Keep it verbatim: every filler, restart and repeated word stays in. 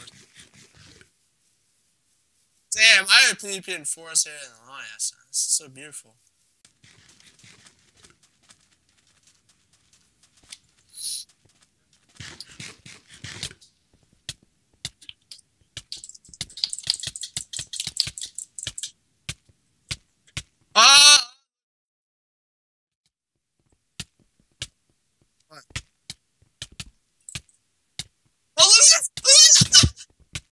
forest. Damn, I would PvP in forest area in the long ass. This is so beautiful.